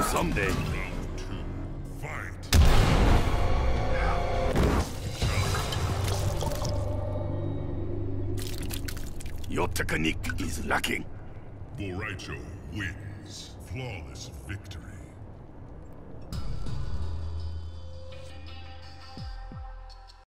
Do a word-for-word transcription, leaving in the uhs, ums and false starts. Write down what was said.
come someday. Round two. Fight. Your technique is lacking. Boraicho wins. Flawless victory.